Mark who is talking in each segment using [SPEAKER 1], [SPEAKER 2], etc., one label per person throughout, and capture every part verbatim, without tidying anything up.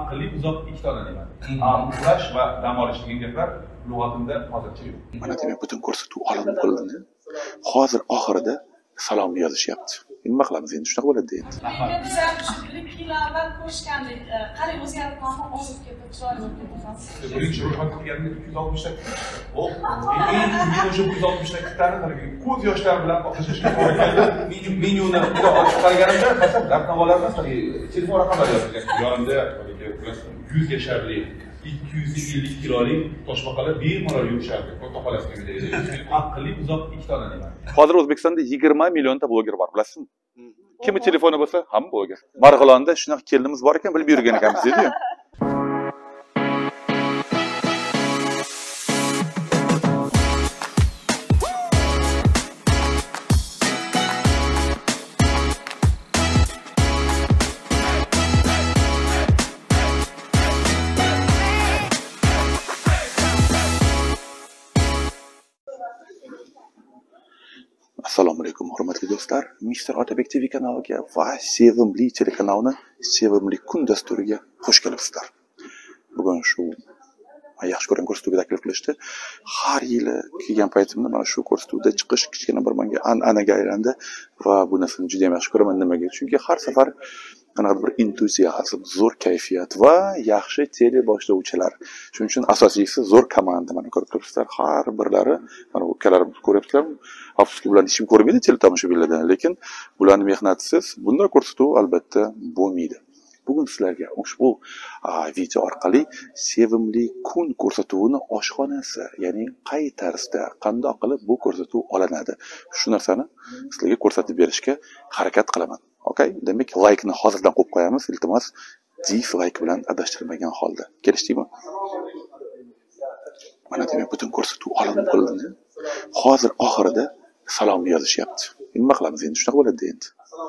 [SPEAKER 1] aqlli uzoq ikkita ne'mat. Uxlash va dam olish degan gaplar lug'atimda hozircha yo'q.
[SPEAKER 2] Mana demak butun ko'rsatuv olinib bo'ldi. Hozir oxirida salom yozishyapti. Nima qilamiz endi? Shunaqa bo'ladi endi.
[SPEAKER 3] Menga biz ham shu bir ikki yil avval ko'rishgandik. Qarang, o'zgarib qolgan, ozib ketdi, chiroyli bo'lib ketdi.
[SPEAKER 1] Birinchi ro'yxat qilganda ikki yuz oltmish ta. Oh, men o'sha ikki yuz oltmish ta kitani ko'z yoshlari bilan o'qishga to'g'ri keldi. Menyu menyuni juda ochib qaraganimda, masalan, dabdavalarda telefon raqamlari yozilgan. Yonimda yuz yasharli ikki yuz ellik kilolik toshbaqalar bemalol yurishardi. Ota xolasinikiga. Aqlli uzoq ikkita ne'mat.
[SPEAKER 2] Hozir O'zbekistonda yigirma millionta bloger bor, bilasizmi? Kimning telefoni bo'lsa, hamma bloger. Marg'ilonda shunaqa kelinimiz bor ekan, bilib yurgan ekanmiz dedi-yu. Assalomu alaykum, hurmatli do'stlar. Mister Otabek T V kanaliga va Sevimli telekanalining Sevimli kun dasturiga xush kelibsizlar. Bugun shu yaxshi ko'rgan ko'rsatuvga taklif qilishdi. Har yili kelgan paytimda mana shu ko'rsatuvda chiqish kichkina bir menga an'anaga aylandi va bu narsani juda ham yaxshi ko'raman. Nimaga? Chunki har safar qanaqadir bir entuziazm, zo'r kayfiyat va yaxshi tele boshlovchilar. Shuning uchun asosiysi zo'r komanda. Mana ko'rib turibsizlar, har birlari mana bu ukalarim ko'ryapsizlar. Afsuski bularni ishim ko'rmaydi teletomoshabinlarda, lekin bularning mehnatisiz bunday ko'rsatuv albatta bo'lmaydi. Bugun sizlarga ushbu video orqali Sevimli kun ko'rsatuvini oshxonasi, ya'ni qay tarzda, qanday qilib bu ko'rsatuv olinadi, shu narsani sizlarga ko'rsatib berishga harakat qilaman. Okay? Demak, like-ni hozirdan qo'yib qo'yamiz, iltimos, dislike bilan adashtirmagan holda. Kelishdikmi? Mana demak butun ko'rsatuv olinib bo'ldi. Hozir oxirida salom yozishyapti. Nima qilamiz endi? Shunaqa bo'ladi endi.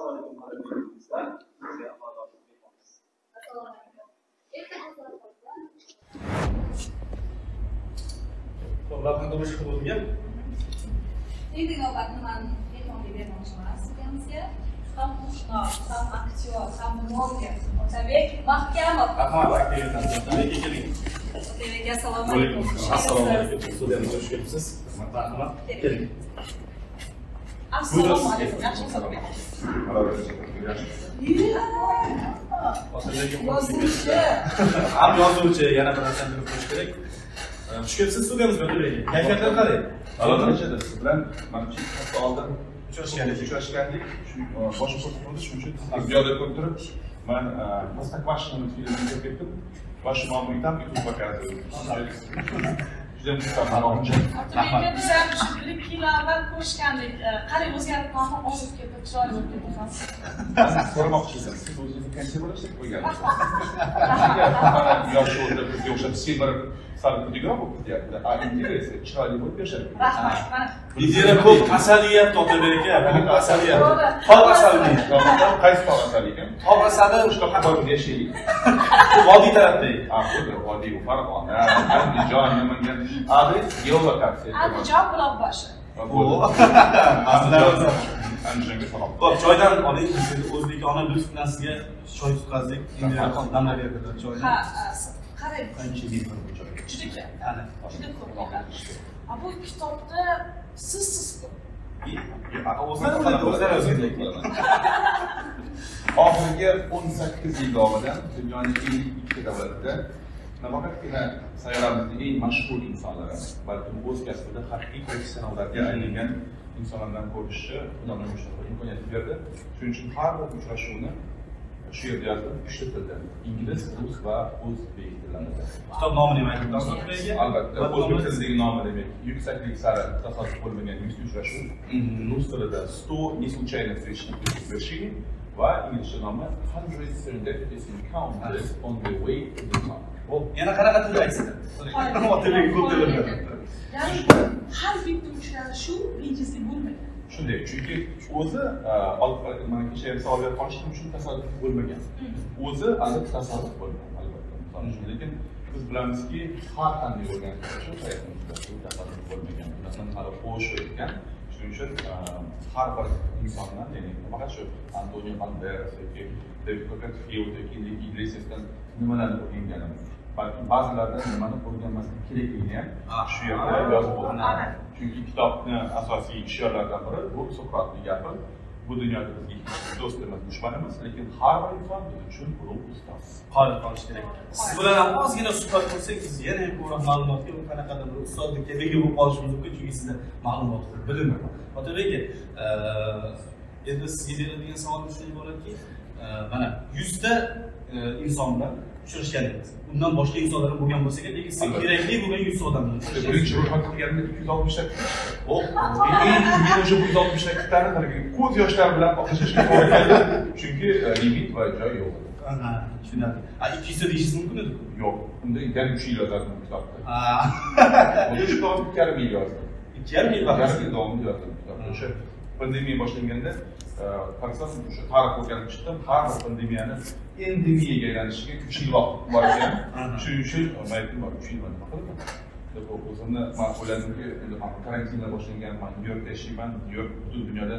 [SPEAKER 1] Vaqtida o'sha bo'lgan.
[SPEAKER 3] Endi navbatni men mehmonga bermoqchiman sizga. Ham xushnud, ham aktyor, ham bloger Otabek Mahkamov.
[SPEAKER 1] Rahmat, Otabek keling.
[SPEAKER 3] Otabek, assalomu alaykum.
[SPEAKER 1] Assalomu alaykum. Studiyamizga xush kelibsiz. Rahmat. Keling.
[SPEAKER 3] Assalomu alaykum. Yaxshimisiz? Yozuvchi.
[SPEAKER 1] Ham yozuvchi, yana bir narsani bilib qo'yish kerak. Xush kelibsiz studiyamizga, Otabek. Kayfiyatlar qalay? Albatta, siz bilan mana shu hafta oldin uchrashgandik, uchrashgandik. Shu boshqa ko'rsatuvda shuning uchun ziyoda ko'rib turib, men Простоквашино filmini ko'rib ketdim. Va shu ma'muriy ham YouTube показываю. Juda muhtaram.
[SPEAKER 3] Menga biz ham shu bir ikki yil avval ko'rishgandik. Qarang, o'zgarib qolgan, ozib ketdi, chiroyli bo'lib ketdi.
[SPEAKER 1] So'ramoqchisiz, siz o'zingizni qancha bo'lasiz qo'ygansiz? Yosh o'rta bizga o'xshab silver sal xudiga bo'lib ketyapti. A interesi chiroyli bo'lib yashadi.
[SPEAKER 3] Rahmat. Mana
[SPEAKER 4] Bizda ko'p asaliyat Otabek aka, asaliyat. Tog' asali.
[SPEAKER 1] Qaysi tog' asali ekan?
[SPEAKER 4] Tog' asali
[SPEAKER 1] Shunaqa qatorda yashaylik.
[SPEAKER 4] vodiy tarafda.
[SPEAKER 1] Ah, bu vodiy u Farg'ona. Andijon, Namangan. Adres geolokatsiya.
[SPEAKER 3] Andijon Buloqboshi.
[SPEAKER 1] Andijonga salom.
[SPEAKER 4] Xo'p, choydan oling. Siz o'zbekona lutf bilan sizga choy tutqazdik. Endi damlab berdilar choyni.
[SPEAKER 3] Ha, qarang.
[SPEAKER 4] Qancha yeyman bu choy?
[SPEAKER 3] Juda kam.
[SPEAKER 4] Qani?
[SPEAKER 3] Juda ko'p. Bu kitobda siz siz
[SPEAKER 1] oxirgi o'n sakkiz yil davomida dunyoning ellik ikki davlatida nafaqatgina sayyoramizning eng mashhur insonlari, balki o'z kasbida haqiqiy professionallarga aylangan insonlardan ko'rishni Xudoning mushtaqa imkoniyati berdi. Shuning uchun har bir uchrashuvni shu yerda yozdim, uchta tilda: ingliz, rus va o'zbek tillarida.
[SPEAKER 4] Kitob nomi nima aytdingiz?
[SPEAKER 1] Albatta, o'zbek tilidagi nomi demak, yuksaklik sari tasodif bo'lmagan yuz uchrashuv. Rus tilida сто неслучайных встреч вершине va inglizcha nomi hundred serendipitous encounters on the way to the top.
[SPEAKER 4] Yana qanaqa tilda aytsizlar? Otabek ko'p tilda.
[SPEAKER 3] Ya'ni har bitta uchrashuv bejizli bo'lmagan.
[SPEAKER 1] Shunday, chunki o'zi mana kecha ham savol berib qolishdim, uchun tasodif bo'lmagan. O'zi albatta tasodif bo'lmagan, albatta. Lekin biz bilamizki, har qanday bo'lgan uchrashuv hayotimizda tasodif bo'lmagan. Masalan, hali qo'sh o'tgan, Shuning uchun har bir insondan, ya'ni faqat shu Antonio Banderas yoki David Copperfield yoki Iglesiasdan nimalarni o'rganganim, balki ba'zilardan nimani o'rganmaslik kerakligini ham shu yerda yozib bo'lgan. Chunki kitobni asosiy shiorlardan biri bu Sokratning gapi. Bu dunyoda bizga do'st emas, dushmanimiz, lekin har bir inson biz uchun ulug' ustoz.
[SPEAKER 4] Qoyil qolish kerak. Siz bilan ham ozgina suhbat qilsak, siz yana ham ko'proq ma'lumotga va qanaqadir bir ustozlikka ega bo'lib qolishimiz mumkin, chunki sizda ma'lumot ko'p, bilim ko'p. Otabek aka, endi sizga beradigan savol shunday bo'ladiki, mana yuzta inson bilan uchrashgan edingiz. Undan boshqa insonlar ham bo'lgan bo'lsa kerak, lekin sizga kerakli bo'lgan yuzta odam bilan uchrashgan.
[SPEAKER 1] Birinchi ro'yxat qilganimda ikki yuz oltmish takta. Oh, men o'sha ikki yuz oltmish taktani ko'z yoshlari bilan o'qishga to'g'ri keldi. Chunki limit va joy yo'q.
[SPEAKER 4] Aha, tushunarli. A ikki yuz ta deyishingiz mumkin edi?
[SPEAKER 1] Yo'q. Unda yana uch yil yozardim kitobda. Ha. O'sha kitobni ikki yarim yil yozdim.
[SPEAKER 4] ikki yarim yil vaqt
[SPEAKER 1] davomida yozdim kitobni. O'sha pandemiya boshlanganda qarasam o'sha tarix o'rganib chiqdim. Har bir pandemiyani endemiyaga aylanishiga uch yil vaqt bor ekan. Shuning uchun aytdim, uch yil nima qildim? Deb o'zimni men o'yladimki, endi karantinda boshlangan, men Nyu Yorkda yashayman. Nyu York butun dunyoda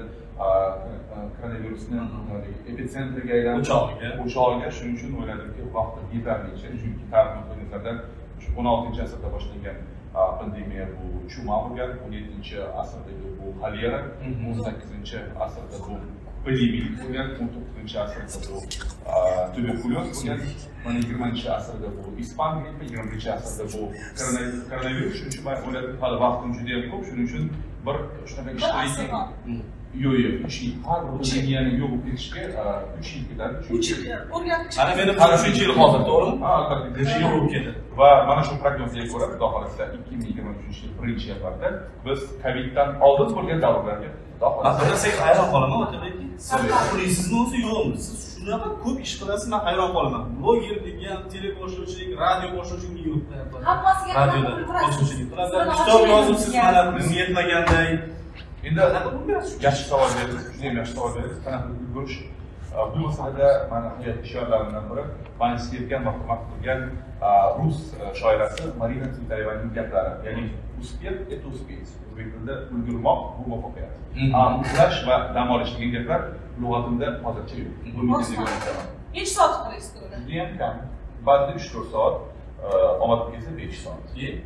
[SPEAKER 1] koronavirusni epitsentriga aylanib, o'chog'iga, shuning uchun o'yladimki, vaqtim yetarlicha. Chunki tarix nuqtai nazardan o'n oltinchi asrda boshlangan pandemiya bu chuma bo'lgan, o'n yettinchi asrdagi bu xolera, o'n sakkizinchi asrda bu epidemiya bo'lgan, o'n to'qqizinchi asrda bu tuberkulyoz bo'lgan, mana yigirmanchi asrda bu ispan grippi, yigirmanchi asrda bu koronavirus. Shuning uchun men o'yladim, hali vaqtim juda ham ko'p, shuning uchun bir shunaqa ishlaylik. Yo'q, yo'q, uch yil. Har bir pandemiyani yo'q bo'lib ketishga uch yil ketadi.
[SPEAKER 3] uch yil o'rganib
[SPEAKER 4] ana meni uchinchi yil hozir, to'g'rimi?
[SPEAKER 1] Ha, albatta, uch yil bo'lib ketadi. Va mana shu prognozga ko'ra, xudo xohlasa ikki ming yigirma uchinchi yil birinchi yanvarda biz Coviddan oldin bo'lgan davrlarga
[SPEAKER 4] Aslida sen hayron qolaman, Otabekki. Siz pulingizmi o'zi yo'qmi? Siz shunaqa ko'p ish qilasiz, men hayron qolaman. Bloger degan, teleboshlovchilik, radio boshlovchilik yo'q.
[SPEAKER 3] Hammasiga
[SPEAKER 4] radioda boshlovchilik qilasiz. Kitob yozibsiz, mana biz yetmaganday.
[SPEAKER 1] Endi yaxshi savol berdingiz, juda ham yaxshi savol berdingiz. Qanaqa ulgurish? Bu masalada mana hayot shiorlaridan biri, men sevgan va hurmat qilgan rus shoirasi Marina Tsvetayevaning gaplari. Ya'ni uspeh – это успеть. O'zbek tilida ulgurmoq bu muvaffaqiyat. Uxlash va dam olish degan gaplar lug'atimda hozircha yo'q. Buni aytaman.
[SPEAKER 3] Necha soat uxlaysiz kunda?
[SPEAKER 1] Juda ham kam. Ba'zida uch to'rt soat, omadim kelsa besh soat.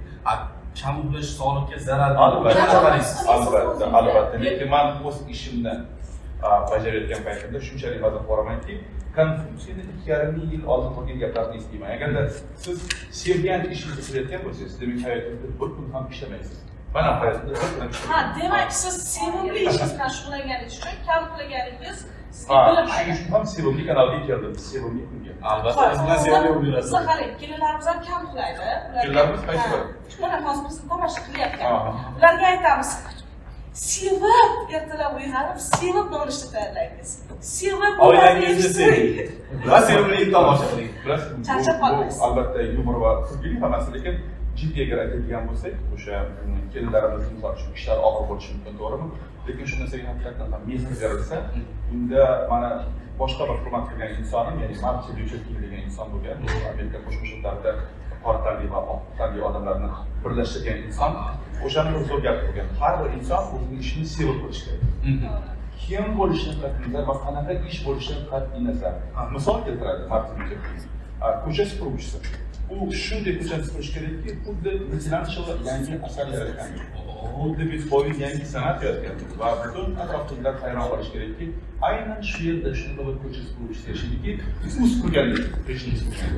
[SPEAKER 4] Kam uxlash sog'liqqa zararli.
[SPEAKER 1] Albatta, albatta, albatta. Lekin men o'z ishimni bajarayotgan paytimda shunchalik vazn qo'ramanki, Konfutsiyni ikki yarim yil oldin qilgan gaplarni eslayman. Agarda siz sevgan ishingizni qilayotgan bo'lsangiz, demak hayotingizda bir kun ham ishlamaysiz. Mana hayotda bir kun ham ishlamaysiz.
[SPEAKER 3] Ha, demak siz sevimli ishingiz bilan shug'ullanganingiz uchun kam uxlaganingiz sizga bilim.
[SPEAKER 1] Shuning uchun ham sevimli kanalga keldim, sevimli kunga.
[SPEAKER 4] Albatta, biz bilan sevimli bo'lasiz.
[SPEAKER 3] Siz qarang, kelinlarimiz ham kam uxlaydi.
[SPEAKER 1] Kelinlarimiz qaysi biri?
[SPEAKER 3] Mana hozir bizni tomosha qilyapti. Ularga aytamiz, sevib ertalab uyg'onib, sevib nonushta tayyorlaymiz. Sevib
[SPEAKER 4] oilangizni seving. Va sevimli tomosha qiling.
[SPEAKER 3] Charchab qolmaysiz.
[SPEAKER 1] Albatta, yumor va kulgili hammasi, lekin jiddiy agar aytadigan bo'lsak, o'sha kelinlarimizning misol uchun ishlar og'ir bo'lishi mumkin, to'g'rimi? Lekin shu narsaga haqiqatan ham mehr berilsa, unda mana boshqa bir hurmat qilgan insonim, ya'ni Martin Luther King degan inson bo'lgan, bu Amerika Qo'shma Shtatlarida qora tanli va oq tanli odamlarni birlashtirgan inson. O'shani bir zo'r gap qilgan. Har bir inson o'zining ishini sevib qilishi kerak. Kim bo'lishidan qat'iy nazar va qanaqa ish bo'lishidan qat'iy nazar. Misol keltiradi Martin Luther King. Ko'cha supuruvchisi. U shunday ko'chani supurish kerakki, xuddi Michelangelo yangi asar yaratgandek. Xuddi Beethoven yangi san'at yaratgandek va butun atrofdagilar hayron qolish kerakki, aynan shu yerda shunday bir ko'cha supuruvchisi yashaydiki, u supurgandek, hech narsa supurgandek.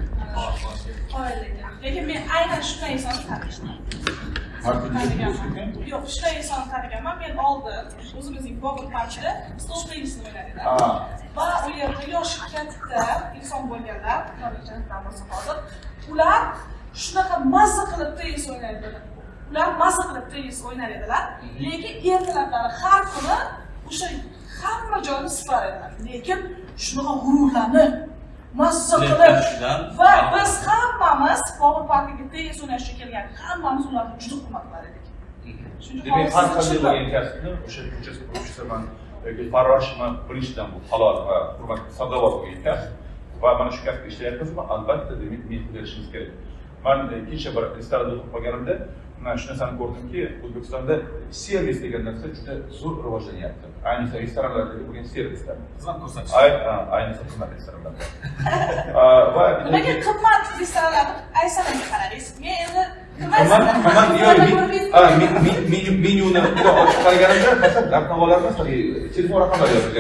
[SPEAKER 3] Lekin men aynan shunday insonni taniyman. Yo'q, shunday insonni taniganman. Men oldin o'zimizning Bobur parkida stol tennisini o'ynadik. Va u yerda yoshi katta inson bo'lganlar, ulardan bo'lsa hozir, ular shunaqa mazza qilib tennis o'ynar edilar. Ular mazza qilib tennis o'ynar edilar, lekin ertalablari har kuni o'sha hamma joyni sipar edilar. Lekin shunaqa g'ururlanib, mazza qilib va biz hammamiz Bobur parkiga tennis o'ynashga kelgan hammamiz ularni juda hurmat qilar edik.
[SPEAKER 1] Demak, har qanday bo'lgan kasbni o'sha ko'cha supuruvchisi man yoki farroshman bilishdan bu halol va hurmat sabzavot bo'lgan kasb va mana shu kasbda ishlayapmizmi? Albatta, demak, men berishimiz kerak. man kecha bir restoranda o'qib qolganimda mana shu narsani ko'rdimki, O'zbekistonda servis degan narsa juda zo'r rivojlanyapti. Ayniqsa restoranlarda bo'lgan servislar.
[SPEAKER 4] Xizmat ko'rsatish.
[SPEAKER 1] Ayniqsa xizmat restoranlarda. Va
[SPEAKER 3] nimaga qimmat restoranlarni aysanlarga qaradingiz? Men endi
[SPEAKER 1] menyuni ochib qaraganimda masalan dartnavolarni telefon raqamlari yozilgan.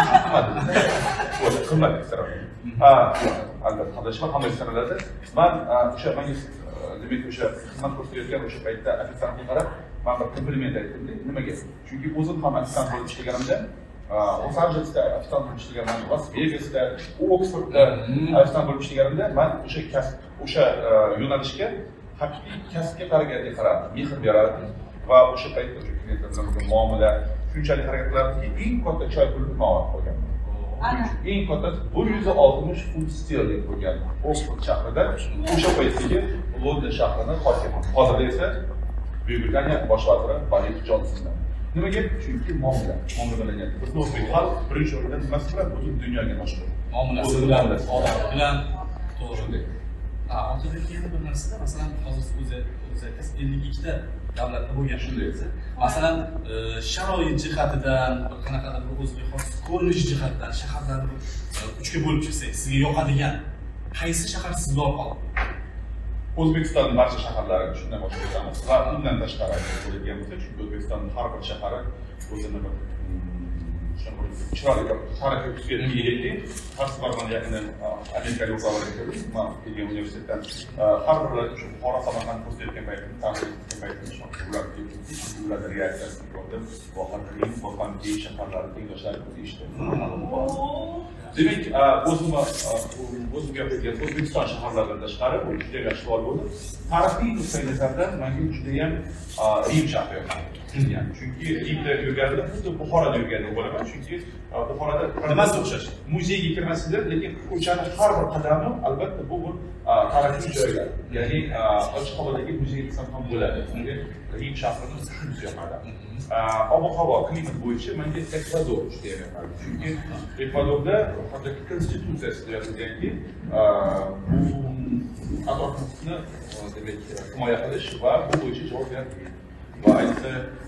[SPEAKER 1] Qimmat restoran. Ha, albatta, hadashma hamma restoranlarda man o'sha menga demak o'sha xizmat ko'rsatayotgan o'sha paytda ofitsiantga qarab men bir kompliment aytdim. Nimaga? Chunki o'zim ham ofitsiant bo'lib ishlaganimda Los-Anjelesda ofitsiant bo'lib ishlaganman, Las-Vegasda, Oksfordda ofitsiant bo'lib ishlaganimda men o'sha kasb, o'sha yo'nalishga haqiqiy kasbga qaraganday qarardim, mehr berardim va o'sha paytda o'sha klientlar bilan bo'lgan muomala shunchalik harakat qilardimki, eng katta choy pulini men olib qo'yganman. Eng katta bir yuz oltmish funt sterling bo'lgan Oksford shahrida o'sha paytdagi London shahrini hokimi. Hozirda esa Buyuk Britaniya bosh vaziri Boris Jonsondan. Nimaga? Chunki muomala, muomalanyapti. Biz o'zbek xalq birinchi o'rinda nimasi bilan butun dunyoga mashhur.
[SPEAKER 4] Muomalasi bilan, odam bilan to'g'ri. Ha, oldingi yana bir narsada, masalan, hozir o'zi o'zingiz ellik ikkita davlatda bo'lgan shunday desa, masalan, sharoit jihatidan, qanaqadir bir o'ziga xos ko'rinish jihatdan shaharlarni uchga bo'lib chiqsak, sizga yoqadigan qaysi shahar sizga yoqadi?
[SPEAKER 1] O'zbekistonning barcha shaharlarini shundan boshlaymiz va undan tashqari bo'ladigan bo'lsa, chunki O'zbekistonning har bir shahari o'zini bir chiroyli bir tarixiy xususiyatga ega. Har safar mana yaqinda amerikalik o'quvchilarga keldim, men kelgan universitetdan har birlari shu Buxoro Samarqand ko'rsatayotgan paytimda tanqid etgan paytimda ularning reaksiyasini ko'rdim. Voqean qo'rqinchli shaharlarni tengdoshlari eshitdim. Demak, o'zimga o'zimga aytgan O'zbekiston shaharlaridan tashqari bu juda yaxshi bor bo'ldi. Tarixiy nuqtai nazardan menga juda ham Rim shahri yoqadi. Chunki Rimda yurganimda xuddi Buxoroda yurgandek bo'laman. Chunki Buxoroda nimasi o'xshash? Muzeyga kirmaysizlar, lekin ko'chaning har bir qadami albatta bu bir tarixiy joylar. Ya'ni ochiq havodagi muzey desam ham bo'ladi. Rim shahrini shunisi yoqadi. Ob-havo, klimat bo'yicha menga Ekvador juda ham yoqadi. Chunki Ekvadorda hattoki konstitutsiyasida yozilganki, bu atrofni demak himoya qilish va bu bo'yicha javobgarlik. Va ayniqsa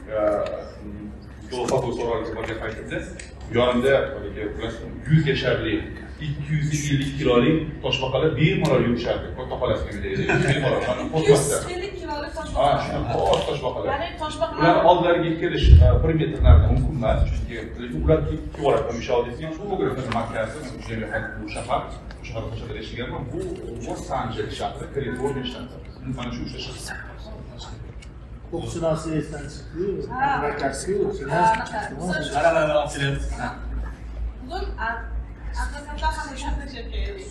[SPEAKER 1] Galapagos orolga borgan paytimda yonimda yuz yasharli ikki yuz ellik kilolik toshbaqalar bemalol yurishardi. Katta xolasini deydi. Bemalol mana qo'rqmasdan.
[SPEAKER 3] ikki yuz ellik kilolik toshbaqalar.
[SPEAKER 1] Ha, shunaqa toshbaqalar.
[SPEAKER 3] Ya'ni toshbaqalar.
[SPEAKER 1] Ular oldilariga kelish bir metr narida mumkin emas, chunki ular kivorab misholda fotografning markazi, juda ham bu shahar, bu shahar qo'shida yashaganman. Bu Los-Anjeles shahri, Kaliforniya shtati. Mana shu uchta shahar.
[SPEAKER 5] Huquqshunosi esdan chiqdi, advokatskiu,
[SPEAKER 4] Qaralar ochilyapti.
[SPEAKER 3] Bugun advokatlar ham shunday keldik.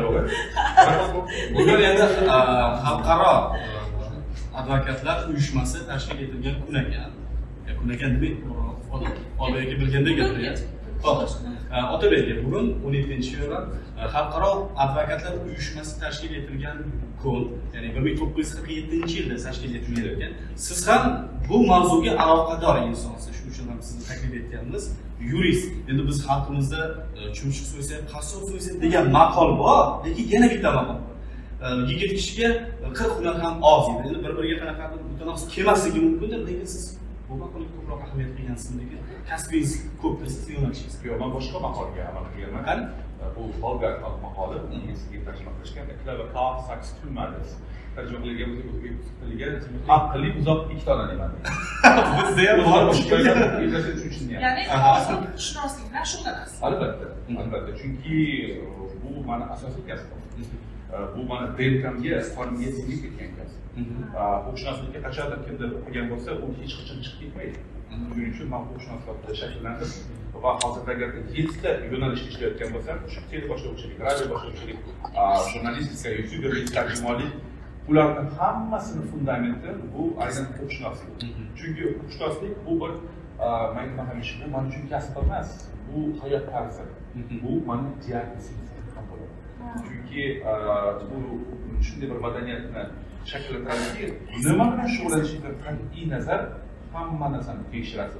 [SPEAKER 4] Bugun endi xalqaro advokatlar uyushmasi tashkil etilgan kun ekan. Kun ekan deb oldingi bilganda gapiryapti. Otabek, bugun o'n yettinchi fevral xalqaro advokatlar uyushmasi tashkil etilgan kun, ya'ni bir ming to'qqiz yuz qirq yettinchi yilda tashkil etilgan ekan. Siz ham bu mavzuga aloqador insonsiz, shuning uchun ham sizni taklif etganmiz. Yurist. Endi biz xalqimizda chumchuq so'ysa, qassob so'ysa degan maqol bor, lekin yana bitta maqol. Yigit kishiga qirq ular ham oz edi. Endi bir-biriga qanaqadir mutanosib kelmasligi mumkindir, lekin siz bu maqolaga ko'proq ahamiyat bergansiz, lekin kasbingiz ko'p, siz yo'nalishingiz.
[SPEAKER 1] Yo'q, men boshqa maqolga amal qilganman. Qani? Bu bolgar maqoli, inglizga tarjima qilishgan. Clever car sucks two mothers. Tarjima qilgan bo'lsa, o'zbek tiliga aqlli uzoq ikki tona nima.
[SPEAKER 4] Bizda ham bor boshqa.
[SPEAKER 3] Ya'ni huquqshunoslik bilan shug'ullanasiz.
[SPEAKER 1] Albatta, albatta. Chunki bu meni asosiy kasbim. Bu meni denkamga, qonimga singib ketgan kasb. Huquqshunoslikka qachondir kimdir o'qigan bo'lsa, u hech qachon chiqib ketmaydi. Shuning uchun men huquqshunoslikda shakllandim va hozirda agar yettita yo'nalishda ishlayotgan bo'lsam, o'sha teleboshlovchilik, radio boshlovchilik, jurnalistika, youtuberlik, tarjimonlik, ularning hammasini fundamenti bu aynan huquqshunoslik. Chunki huquqshunoslik bu bir men hamisha bu men uchun kasb emas, bu hayot tarzi. Bu meni diagnozim ham bo'ladi. Chunki bu shunday bir madaniyatni shakllantiradiki, nima bilan shug'ullanishga qat'iy nazar hamma narsani tekshirasiz,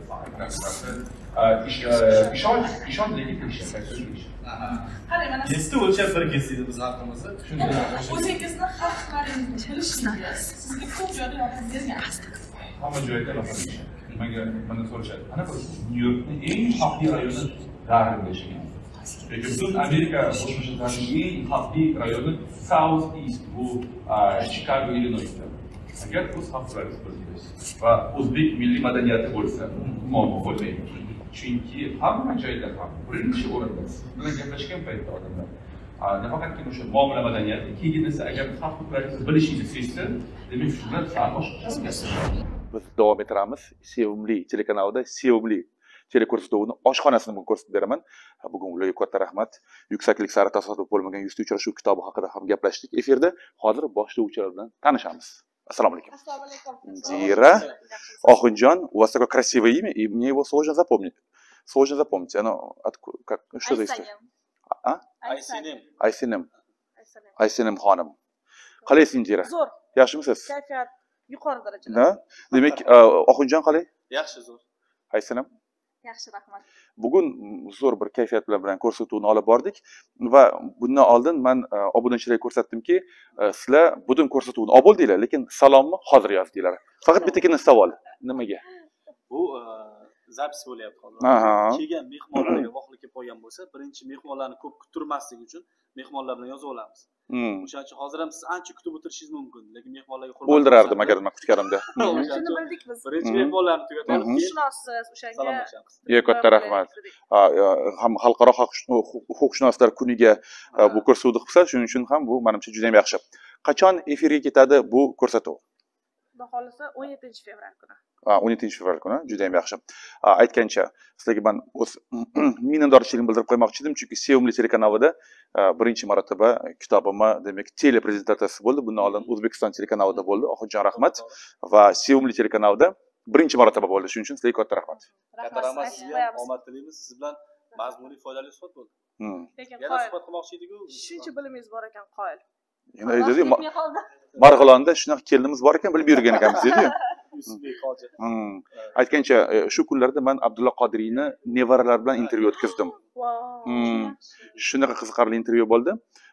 [SPEAKER 1] ishonch, ishonchli tekshirish.
[SPEAKER 3] Qarang, mana
[SPEAKER 4] Nesni o'lchab bir kesdik biz xalqimizda. Shunday.
[SPEAKER 3] o'zingizni haq-huquqlaringizni bilishingiz sizga ko'p joyda yordam bergan.
[SPEAKER 1] Hamma joyda masalan, nimaga mana so'rashadi. Ana bir Nyu-Yorkning eng xavfli rayoni Garvard yashagan. Lekin butun Amerika Qo'shma Shtatlarining eng xavfli rayoni South East, bu Chicago, Illinoisda. Agar o'z xavflaringiz bo'lsa va o'zbek milliy madaniyati bo'lsa, muammo bo'lmaydi. Chunki hamma joyda ham birinchi o'rinda siz bilan gaplashgan paytda odamlar nafaqatgina o'sha muomala madaniyati, keyin esa agar xavf-huquqlaringizni bilishingizni sezsa, demak shundan sal boshqa.
[SPEAKER 2] Biz davom ettiramiz. Sevimli telekanalda sevimli teleko'rsatuvni oshxonasini bugun ko'rsatib beraman. Bugun ularga katta rahmat. Yuksaklik sari tasodif bo'lmagan yuzta uchrashuv kitobi haqida ham gaplashdik efirda. Hozir boshlovchilar bilan tanishamiz. Assalomu alaykum.
[SPEAKER 3] Assalomu alaykum.
[SPEAKER 2] Indira, Охунжан, у вас такое красивое имя, и мне его сложно запомнить. Сложно запомнить. Оно откуда, как, что за история? А?
[SPEAKER 4] Aysenem.
[SPEAKER 2] Aysenem. Aysenem xonim. Qalaysiz Indira?
[SPEAKER 3] Zo'r.
[SPEAKER 2] Yaxshimisiz?
[SPEAKER 3] Kayfiyat yuqori darajada.
[SPEAKER 2] Ha? Demak, Охунжан qalay?
[SPEAKER 4] Yaxshi zo'r.
[SPEAKER 2] Aysenem.
[SPEAKER 3] Yaxshi, rahmat.
[SPEAKER 2] Bugun zo'r bir kayfiyat bilan ko'rsatuvni olib bordik va bundan oldin men obunachilarga ko'rsatdimki, sizlar butun ko'rsatuvni olib bo'ldinglar, lekin salomni hozir yozdinglar. Faqat bittagina savol. Nimaga?
[SPEAKER 4] Bu zapis bo'lyapti hozir.
[SPEAKER 2] Aha.
[SPEAKER 4] Kelgan mehmonlarga voqlik kelib qolgan bo'lsa, birinchi mehmonlarni ko'p kuttirmaslik uchun mehmonlar bilan yozib olamiz. O'shaning uchun hozir ham siz ancha kutib o'tirishingiz mumkin, lekin mehmonlarga hurmat
[SPEAKER 2] o'ldirardim agar nima kutganimda.
[SPEAKER 3] Shuni bildik biz.
[SPEAKER 4] Birinchi mehmonlarni tugatib olib,
[SPEAKER 3] Huquqshunossiz o'shanga
[SPEAKER 4] salomlashamiz.
[SPEAKER 2] Yo, katta rahmat. Ham xalqaro huquqshunoslar kuniga bu ko'rsatuvni qilsa, shuning uchun ham bu menimcha juda ham yaxshi. Qachon efirga ketadi bu ko'rsatuv?
[SPEAKER 3] Xudo xolisa o'n yettinchi fevral kuni.
[SPEAKER 2] o'n yettinchi fevral kuni, juda ham yaxshi. Aytgancha, sizlarga men o'z minnatdorchiligimni bildirib qo'ymoqchi edim, chunki Sevimli telekanalida birinchi marotaba kitobimni, demak, tele prezentatsiyasi bo'ldi. Bundan oldin O'zbekiston telekanalida bo'ldi. Oxirjon rahmat va Sevimli telekanalida birinchi marotaba bo'ldi. Shuning uchun sizlarga katta rahmat.
[SPEAKER 4] Katta rahmat sizga, omad tilaymiz. Siz bilan mazmunli, foydali suhbat bo'ldi.
[SPEAKER 3] Lekin
[SPEAKER 4] Yana suhbat qilmoqchi edik-ku.
[SPEAKER 3] shuncha bilimingiz bor ekan, qoyil.
[SPEAKER 2] Yana aytdi, Marg'ilonda shunaqa kelinimiz bor ekan, bilib yurgan ekanmiz dedi-yu.
[SPEAKER 4] Yusufbek hoji.
[SPEAKER 2] Aytgancha, shu kunlarda men Abdulla Qodiriyni nevaralar bilan intervyu o'tkazdim.
[SPEAKER 3] Wow.
[SPEAKER 2] Shunaqa qiziqarli intervyu bo'ldi.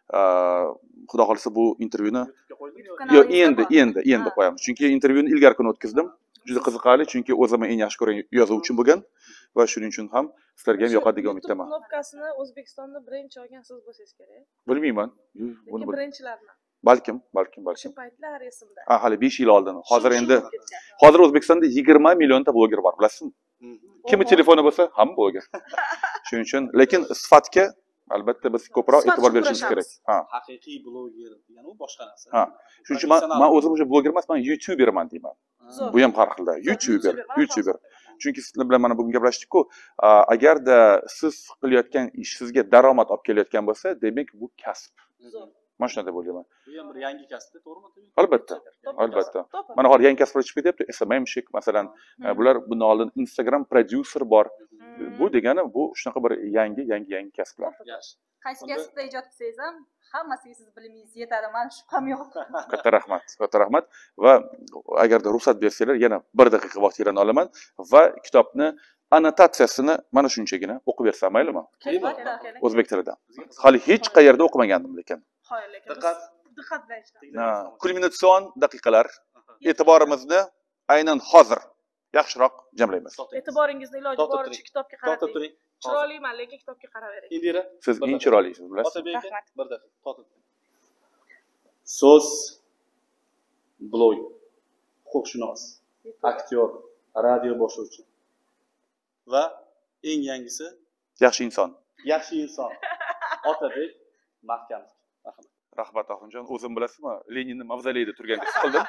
[SPEAKER 2] Xudo xolisa bu intervyuni
[SPEAKER 4] YouTube'ga
[SPEAKER 2] yo'q, endi, endi, endi qo'yamiz. Chunki intervyuni ilgari kuni o'tkazdim. Juda qiziqarli, chunki o'zim eng yaxshi ko'rgan yozuvchi bo'lgan va shuning uchun ham sizlarga ham yoqadi degan umiddaman.
[SPEAKER 3] Knopkasini O'zbekistonda birinchi olgan siz bo'lsangiz kerak.
[SPEAKER 2] Bilmayman.
[SPEAKER 3] Lekin birinchilarni.
[SPEAKER 2] Balkim, balkim, balkim.
[SPEAKER 3] O'sha paytlar esimda.
[SPEAKER 2] Ha, hali besh yil oldin. Hozir endi hozir O'zbekistonda yigirma millionta bloger bor, bilasizmi? Kimning telefoni bo'lsa, hamma bloger. Shuning uchun, lekin sifatga albatta biz ko'proq e'tibor berishimiz kerak. Ha.
[SPEAKER 4] Haqiqiy bloger degani u boshqa narsa.
[SPEAKER 2] Ha. Shuning uchun men o'zim o'sha bloger emas, men youtuberman deyman. Bu ham har xilda. YouTuber, YouTuber. Chunki sizlar bilan mana bugun gaplashdik-ku, agarda siz qilayotgan ish sizga daromad olib kelayotgan bo'lsa, demak bu kasb. Mana shunday deb o'ylayman.
[SPEAKER 4] Bu ham bir yangi kasb, to'g'rimi?
[SPEAKER 2] Albatta, albatta. Mana hozir yangi kasblar chiqib ketyapti. S M M shik, masalan, bular bundan oldin Instagram producer bor. Bu degani bu shunaqa bir yangi, yangi, yangi kasblar.
[SPEAKER 4] Yaxshi.
[SPEAKER 6] Qaysi kasbda ijod qilsangiz ham hammasiga siz bilimingiz yetadi, mani shubham yo'q.
[SPEAKER 2] Katta rahmat, katta rahmat va agarda ruxsat bersanglar yana bir daqiqa vaqtingizni olaman va kitobni annotatsiyasini mana shunchagina o'qib bersam maylimi? O'zbek tilida. Hali hech qayerda o'qimagandim lekin.
[SPEAKER 3] Qoyil lekin.
[SPEAKER 4] Diqqat.
[SPEAKER 3] Diqqat bilan ishlang.
[SPEAKER 2] Ha, kulminatsion daqiqalar e'tiborimizni aynan hozir yaxshiroq jamlaymiz.
[SPEAKER 3] E'tiboringizni iloji boricha kitobga
[SPEAKER 4] To'xtab
[SPEAKER 3] qarating.
[SPEAKER 4] turing.
[SPEAKER 3] Chiroyliman, lekin kitobga qaravering.
[SPEAKER 4] Indira,
[SPEAKER 2] Siz eng chiroylisiz, bilasiz.
[SPEAKER 4] Otabek aka, bir daqiqa, to'xtab. So'z blog, huquqshunos, aktyor, radio boshlovchi va eng yangisi
[SPEAKER 2] Yaxshi inson.
[SPEAKER 4] yaxshi inson Otabek Mahkamov. Rahmat.
[SPEAKER 2] Rahmat Oxunjon, o'zim bilasizmi, Leninning mavzoleyida turgandek his qildim.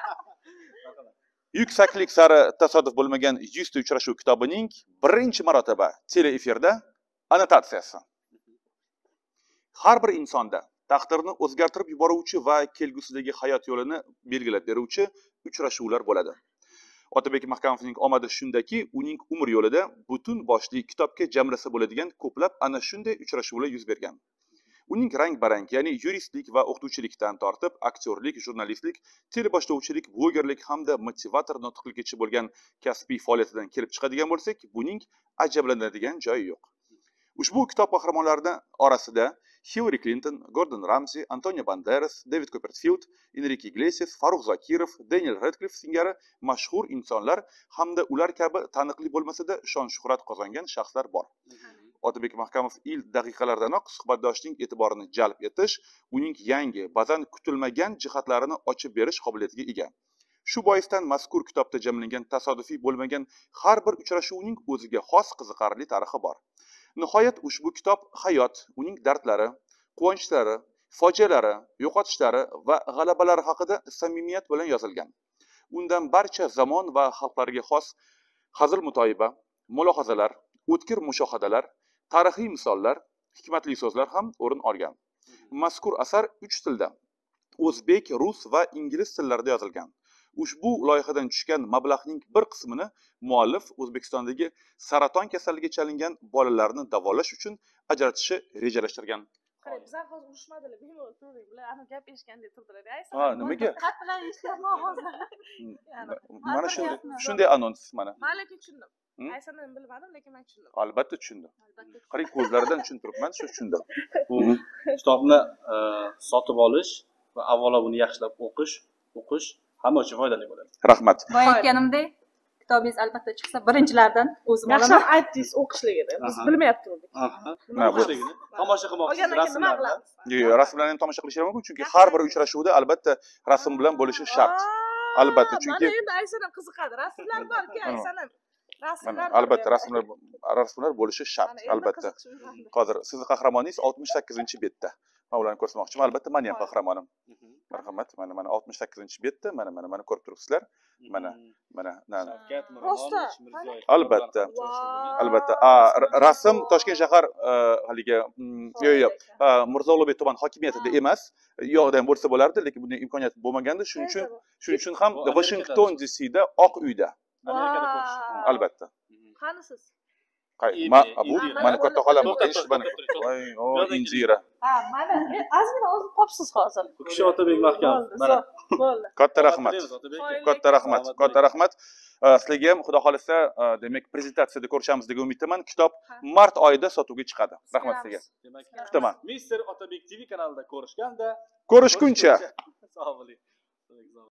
[SPEAKER 2] Yuksaklik sari tasodif bo'lmagan yuzta uchrashuv kitobining birinchi marotaba tele efirda annotatsiyasi. Har bir insonda taqdirni o'zgartirib yuboruvchi va kelgusidagi hayot yo'lini belgilab beruvchi uchrashuvlar bo'ladi. Otabek Mahkamovning omadi shundaki, uning umr yo'lida butun boshli kitobga jamlasa bo'ladigan ko'plab ana shunday uchrashuvlar yuz bergan. Uning rang-barang, ya'ni yuristlik va o'qituvchilikdan tortib, aktyorlik, jurnalistlik, teleboshlovchilik, blogerlik hamda motivator nutqligicha bo'lgan kasbiy faoliyatidan kelib chiqadigan bo'lsak, buning ajablanadigan joyi yo'q. Ushbu kitob qahramonlarining orasida Hillary Clinton, Gordon Ramsay, Antonio Banderas, David Copperfield, Enrique Iglesias, Farruh Zakirov, Daniel Radcliffe singari mashhur insonlar hamda ular kabi taniqli bo'lmasa-da shon-shuhrat qozongan shaxslar bor. Otabek Mahkamov ilk daqiqalardanoq suhbatdoshning e'tiborini jalb etish, uning yangi, ba'zan kutilmagan jihatlarini ochib berish qobiliyatiga ega. Shu boisdan mazkur kitobda jamlangan tasodifiy bo'lmagan har bir uchrashuvning o'ziga xos qiziqarli tarixi bor. Nihoyat ushbu kitob hayot, uning dardlari, quvonchlari, fojialari, yo'qotishlari va g'alabalari haqida samimiyat bilan yozilgan. Undan barcha zamon va xalqlarga xos hazil mutoyiba, mulohazalar, o'tkir mushohadalar, tarixiy misollar, hikmatli so'zlar ham o'rin olgan. Mazkur asar uch tilda, o'zbek, rus va ingliz tillarida yozilgan. Ushbu loyihadan tushgan mablag'ning bir qismini muallif O'zbekistondagi saraton kasalligiga chalingan bolalarni davolash uchun ajratishi rejalashtirgan.
[SPEAKER 3] Qarang, bizlar hozir urushmadilar, bemalol turdik. Bular ana gap eshitgandek turdilar.
[SPEAKER 2] Ha, nimaga?
[SPEAKER 6] Xat bilan eshityapman hozir.
[SPEAKER 2] Mana shunday, shunday anons mana.
[SPEAKER 3] Men lekin tushundim. Aysanani bilmadim, lekin men tushundim.
[SPEAKER 2] Albatta tushundim. Qarang, ko'zlaridan tushuntiribman, shu tushundim.
[SPEAKER 4] Bu kitobni sotib olish va avvalo buni yaxshilab o'qish, o'qish hamma uchun foydali bo'ladi.
[SPEAKER 2] Rahmat.
[SPEAKER 6] Boya aytganimdek, kitobingiz albatta chiqsa, birinchilardan o'zim
[SPEAKER 3] Yaxshi
[SPEAKER 6] olaman.
[SPEAKER 3] aytdingiz o'qishligini. Biz bilmayapti edik.
[SPEAKER 2] Nima bu?
[SPEAKER 4] Tomosha qilmoqchisiz
[SPEAKER 3] Olgandan keyin nima
[SPEAKER 4] rasmlarni.
[SPEAKER 3] qilamiz?
[SPEAKER 2] Yo'q, rasmlarni ham tomosha qilishlari mumkin, chunki har bir uchrashuvda albatta rasm bilan bo'lishi shart. Albatta, chunki
[SPEAKER 3] mana endi Aysanam qiziqadi. Rasmlar bor-ku, Aysanam. Rasmlar.
[SPEAKER 2] albatta rasmlar rasmlar bo'lishi shart, albatta. Hozir sizning qahramoningiz oltmish sakkizinchi betda. Men ularni ko'rsatmoqchiman, albatta meni ham qahramonim. Marhamat, mana mana oltmish sakkizinchi betda, mana mana mana ko'rib turibsizlar. Mana mana
[SPEAKER 3] Rosta.
[SPEAKER 2] albatta. Albatta. A rasm Toshkent shahar haligi yo'q yo'q, Mirzo Ulug'bek tuman hokimiyatida emas, yo'qdan bo'lsa bo'lardi, lekin bunday imkoniyat bo'lmaganda, shuning uchun shuning uchun ham Washington D C da Oq uyda.
[SPEAKER 4] Amerikada ko'rish.
[SPEAKER 2] Albatta.
[SPEAKER 3] Qani siz?
[SPEAKER 2] Ma bu mana katta xolam, eshit mana. Voy, o injira.
[SPEAKER 3] Ha, mana ozgina o'zi topsiz hozir.
[SPEAKER 4] Bu kishi Otabek Mahkamov. Mana.
[SPEAKER 3] Bo'ldi.
[SPEAKER 2] Katta rahmat. Katta rahmat. Katta rahmat. Sizlarga ham xudo xolisa, demak, prezentatsiyada ko'rishamiz degan umiddaman. Kitob mart oyida sotuvga chiqadi. Rahmat sizga.
[SPEAKER 4] Demak,
[SPEAKER 2] Kutaman.
[SPEAKER 4] Mister Otabek T V kanalida ko'rishganda
[SPEAKER 2] Ko'rishguncha.
[SPEAKER 4] sog' bo'ling.